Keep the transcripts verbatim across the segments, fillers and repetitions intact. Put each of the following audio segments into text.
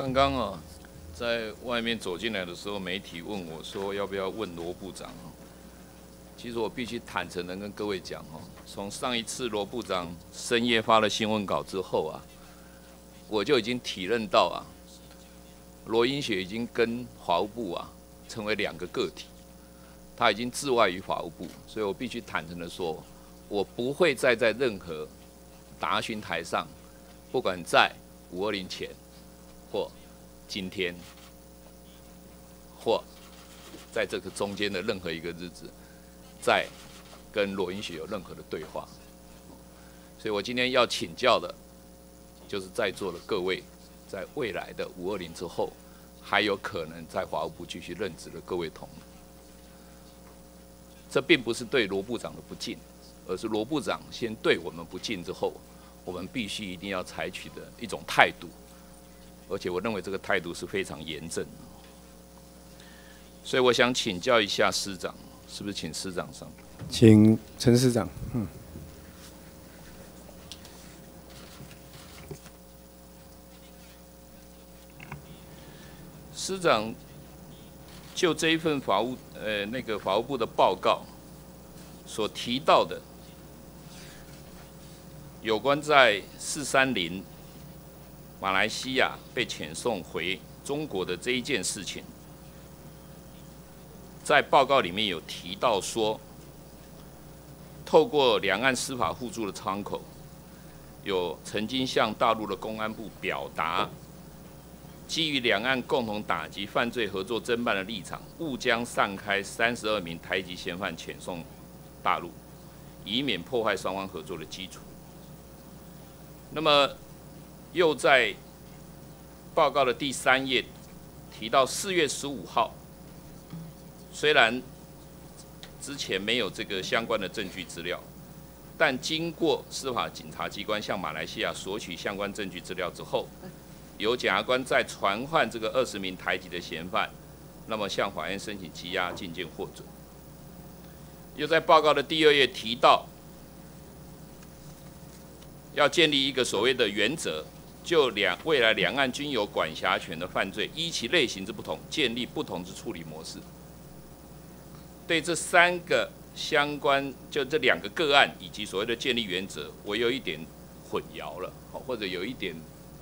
刚刚啊，在外面走进来的时候，媒体问我说要不要问罗部长哦。其实我必须坦诚的跟各位讲哦，从上一次罗部长深夜发了新闻稿之后啊，我就已经体认到啊，罗英雪已经跟法务部啊成为两个个体，他已经置外于法务部，所以我必须坦诚的说，我不会再在任何答询台上，不管在五二零前。 或今天，或在这个中间的任何一个日子，再跟罗英雪有任何的对话，所以我今天要请教的，就是在座的各位，在未来的五二零之后，还有可能在法务部继续任职的各位同仁，这并不是对罗部长的不敬，而是罗部长先对我们不敬之后，我们必须一定要采取的一种态度。 而且我认为这个态度是非常严正的，所以我想请教一下师长，是不是请师长上？ 请陈师长。嗯。 师长，就这一份法务呃那个法务部的报告所提到的，有关在四三零。 马来西亚被遣送回中国的这一件事情，在报告里面有提到说，透过两岸司法互助的窗口，有曾经向大陆的公安部表达，基于两岸共同打击犯罪合作侦办的立场，勿将散开三十二名台籍嫌犯遣送大陆，以免破坏双方合作的基础。那么， 又在报告的第三页提到，四月十五号，虽然之前没有这个相关的证据资料，但经过司法警察机关向马来西亚索取相关证据资料之后，由检察官再传唤这个二十名台籍的嫌犯，那么向法院申请羁押禁见获准。又在报告的第二页提到， 要建立一个所谓的原则，就两未来两岸均有管辖权的犯罪，依其类型之不同，建立不同之处理模式。对这三个相关，就这两个个案以及所谓的建立原则，我有一点混淆了，或者有一点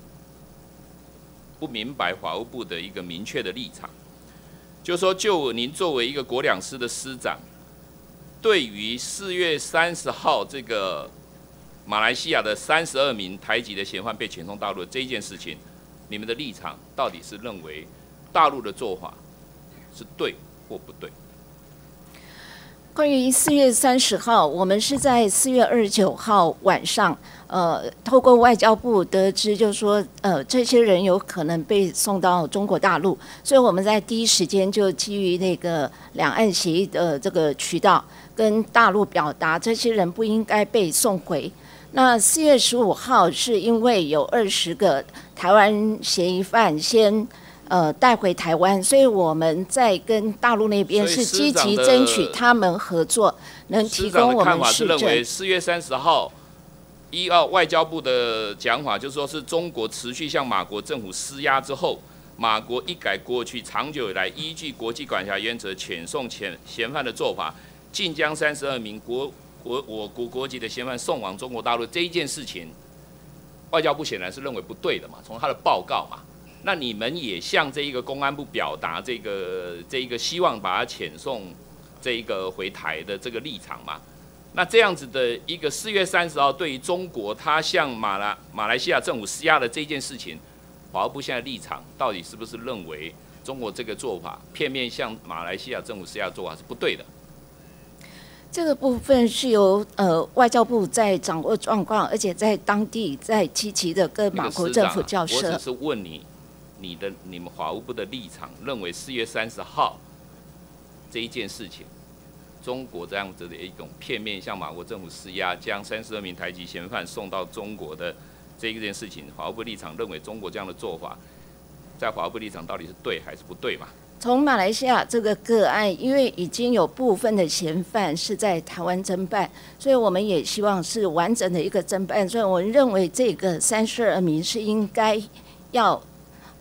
不明白法务部的一个明确的立场。就说，就您作为一个国两司的司长，对于四月三十号这个 马来西亚的三十二名台籍的嫌犯被遣送大陆的这一件事情，你们的立场到底是认为大陆的做法是对或不对？ 关于四月三十号，我们是在四月二十九号晚上，呃，透过外交部得知，就是说，呃，这些人有可能被送到中国大陆，所以我们在第一时间就基于那个两岸协议的这个渠道，跟大陆表达这些人不应该被送回。 那四月十五号是因为有二十个台湾嫌疑犯先呃带回台湾，所以我们在跟大陆那边是积极争取他们合作，能提供我们市政。 认为四月三十号，依照外交部的讲法，就是说是中国持续向马国政府施压之后，马国一改过去长久以来依据国际管辖原则遣送遣嫌犯的做法，竟将三十二名国 国我国国籍的嫌犯送往中国大陆这一件事情，外交部显然是认为不对的嘛，从他的报告嘛，那你们也向这一个公安部表达这个这一个希望把他遣送这一个回台的这个立场嘛？那这样子的一个四月三十号对于中国他向马来马来西亚政府施压的这件事情，法务部现在立场到底是不是认为中国这个做法片面向马来西亚政府施压的做法是不对的？ 这个部分是由呃外交部在掌握状况，而且在当地在积极的跟马国政府交涉。 我只是问你，你的你们法务部的立场，认为四月三十号这一件事情，中国这样子的一种片面向马国政府施压，将三十二名台籍嫌犯送到中国的这一件事情，法务部立场认为中国这样的做法，在法务部立场到底是对还是不对嘛？ 从马来西亚这个个案，因为已经有部分的嫌犯是在台湾侦办，所以我们也希望是完整的一个侦办。所以我们认为这个三十二名是应该要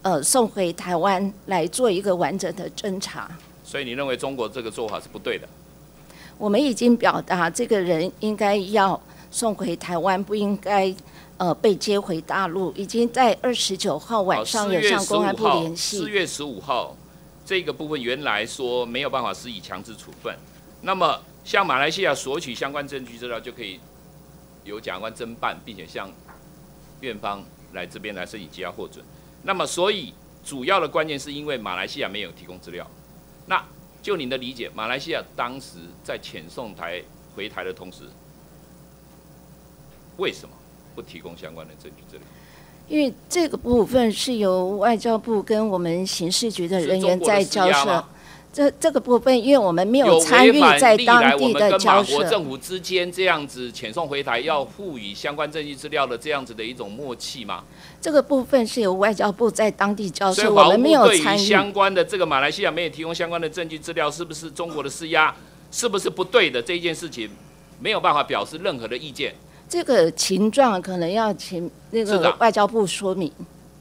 呃送回台湾来做一个完整的侦查。 所以你认为中国这个做法是不对的？ 我们已经表达，这个人应该要送回台湾，不应该呃被接回大陆。已经在二十九号晚上有向公安部联系。 四月十五号这个部分原来说没有办法施以强制处分，那么向马来西亚索取相关证据资料，就可以由检察官侦办，并且向院方来这边来申请羁押获准。那么所以主要的关键是因为马来西亚没有提供资料。那就您的理解，马来西亚当时在遣送台回台的同时，为什么不提供相关的证据资料？ 因为这个部分是由外交部跟我们刑事局的人员在交涉。这这个部分，因为我们没有参与在当地的交涉。 有违反历来我们跟马国政府之间这样子遣送回台要赋予相关证据资料的这样子的一种默契吗？ 这个部分是由外交部在当地交涉， 我们没有参与。 对于相关的这个马来西亚没有提供相关的证据资料，是不是中国的施压，是不是不对的这一件事情，没有办法表示任何的意见。 这个情状可能要请那个外交部说明。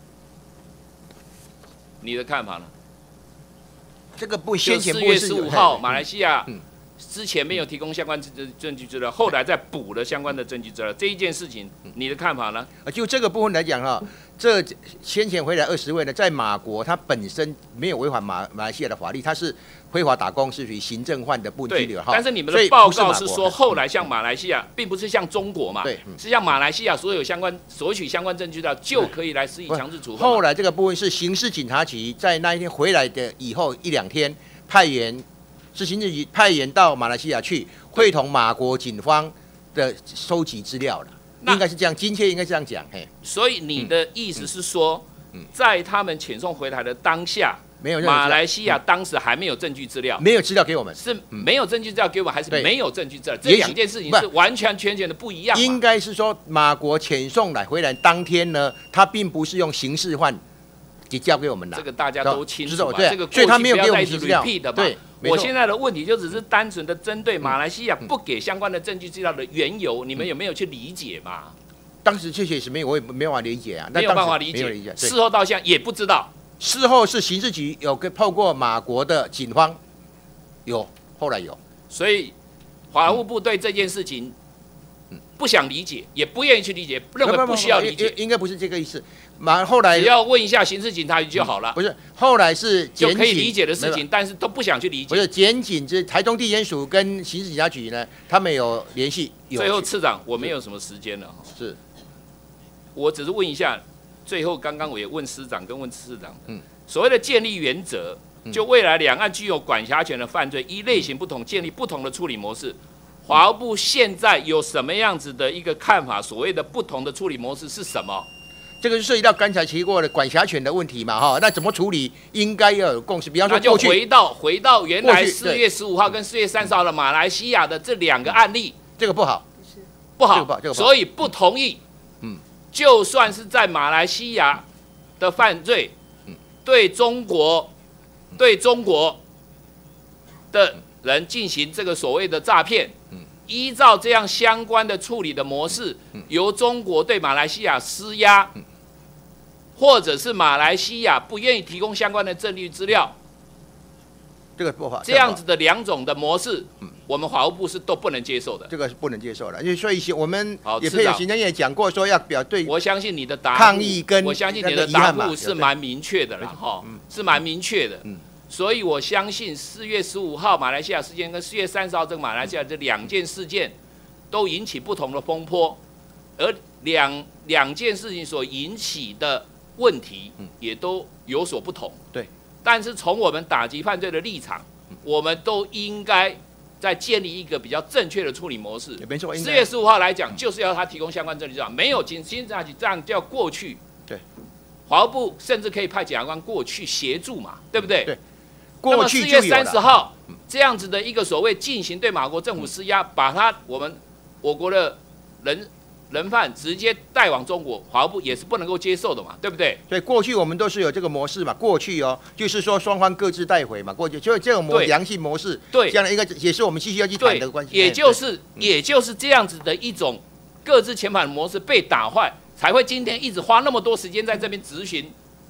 你的看法呢？ 这个不先前四月十五号，马来西亚之前没有提供相关证据资料，后来再补了相关的证据资料，这一件事情，你的看法呢？ 就这个部分来讲哈，这先前回来二十位呢，在马国他本身没有违反马马来西亚的法律，他是非法打工，是属于行政犯的部分拘留哈。 但是你们的报告是说，后来像马来西亚，并不是像中国嘛， 对， 是像马来西亚所有相关索取相关证据资料就可以来施以强制处分。 后来这个部分是刑事警察局在那一天回来的以后一两天，派员是刑事局派员到马来西亚去会同马国警方的收集资料了。应该是这样，今天应该这样讲，嘿。 所以你的意思是说，嗯嗯、在他们遣送回台的当下， 没有马来西亚当时还没有证据资料， 没有资料给我们， 是没有证据资料给我们，还是没有证据资料？这两件事情是完全全全的不一样。 应该是说，马国遣送来回来当天呢，他并不是用刑事犯给交给我们的， 这个大家都清楚嘛。 对， 这个所以他没有给我们资料。对，我现在的问题就只是单纯的针对马来西亚不给相关的证据资料的缘由，你们有没有去理解嘛？ 当时确实没有，我也没有办法理解啊， 没有办法理解。理解事后到现在也不知道。 事后是刑事局有跟透过马国的警方有，后来有。 所以法务部对这件事情不想理解，也不愿意去理解，认为不需要理解。 应该不是这个意思。马后来只要问一下刑事警察局就好了。 不是，后来是就可以理解的事情，但是都不想去理解。 不是检警，这台中地检署跟刑事警察局呢，他们有联系。 最后，次长，我没有什么时间了。 是。 我只是问一下，最后刚刚我也问司长跟问次长，嗯，所谓的建立原则，就未来两岸具有管辖权的犯罪，依类型不同建立不同的处理模式。法务部现在有什么样子的一个看法？所谓的不同的处理模式是什么？ 这个就涉及到刚才提过的管辖权的问题嘛，哈，那怎么处理？应该要有共识。比方说， 那就回到回到原来四月十五号跟四月三十号的马来西亚的这两个案例， 这个不好， 不好，所以不同意。嗯。就算是在马来西亚的犯罪，对中国、对中国的人进行这个所谓的诈骗，依照这样相关的处理的模式，由中国对马来西亚施压，或者是马来西亚不愿意提供相关的证据资料， 这个不好， 这样子的两种的模式，我们法务部是都不能接受的。 这个是不能接受的，因为所以我们也配合行政院讲过，说要表对。 我相信你的答复抗议跟我相信你的答复是蛮明确的了哈，是蛮明确的。所以我相信四月十五号马来西亚事件跟四月三十号这个马来西亚这两件事件，都引起不同的风波，而两两件事情所引起的问题也都有所不同。 对。 但是从我们打击犯罪的立场，我们都应该在建立一个比较正确的处理模式。 没错， 四月十五号来讲，就是要他提供相关证据资料，没有警刑察局这样叫过去。 对， 法务部甚至可以派检察官过去协助嘛，对不对？ 对。 过去四月三十号这样子的一个所谓进行对马国政府施压，把他我们我国的人。人犯直接带往中国，法务部也是不能够接受的嘛，对不对？ 所以过去我们都是有这个模式嘛，过去哦，就是说双方各自带回嘛，过去就这种模良性模式， 对， 这样的一个也是我们继续要去谈的关系。 也就是也就是这样子的一种各自遣返模式被打坏，才会今天一直花那么多时间在这边执行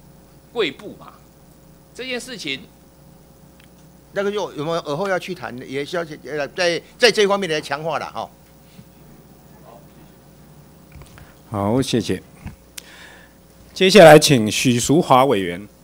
贵部嘛，这件事情。 那个就有没有尔后要去谈，也需要呃在在这方面来强化了哈。 好，谢谢。接下来请许淑华委员。